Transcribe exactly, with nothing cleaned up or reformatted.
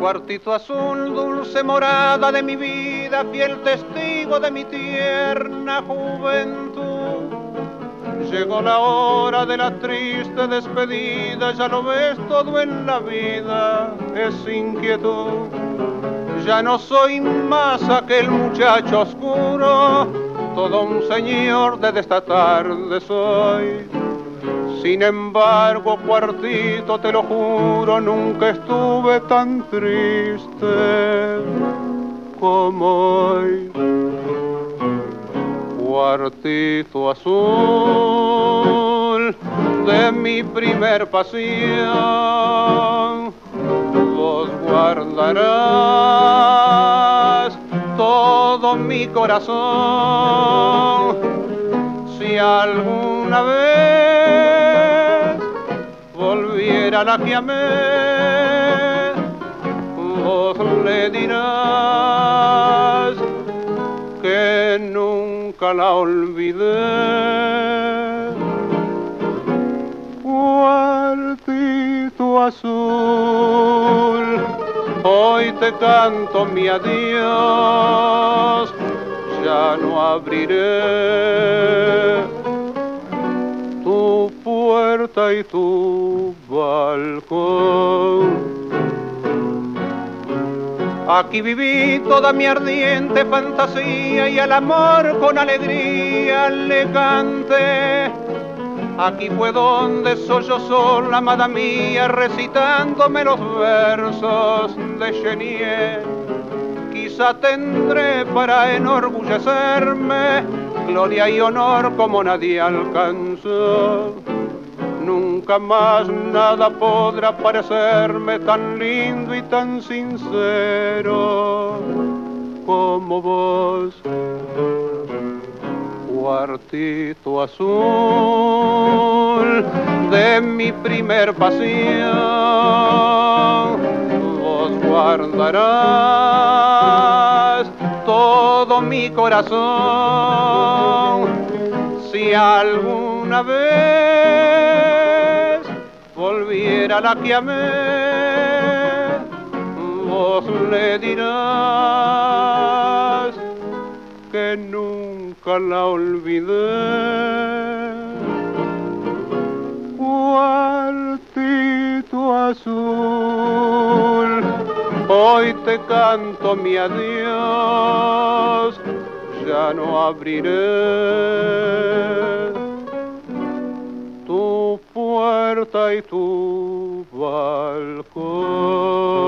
Cuartito azul, dulce morada de mi vida, fiel testigo de mi tierna juventud. Llegó la hora de la triste despedida, ya lo ves, todo en la vida es inquietud. Ya no soy más aquel muchacho oscuro, todo un señor desde esta tarde soy. Sin embargo, Cuartito, te lo juro, nunca estuve tan triste como hoy. Cuartito azul de mi primer pasión, vos guardarás todo mi corazón. Si alguna vez volviera la que amé, vos le dirás que nunca la olvidé. Cuartito azul, hoy te canto mi adiós, ya no abriré tu puerta y tu balcón. Aquí viví toda mi ardiente fantasía y al amor con alegría le canté. Aquí fue donde sollozó la amada mía recitándome los versos de Chenier. Quizá tendré para enorgullecerme gloria y honor como nadie alcanzó. Nunca más nada podrá parecerme tan lindo y tan sincero como vos. Cuartito azul de mi primer pasión, vos guardarás todo mi corazón. Si alguna vez volviera la que amé, vos le dirás que nunca la olvidé. Cuartito azul, hoy te canto mi adiós, ya no abriré tu puerta y tu balcón.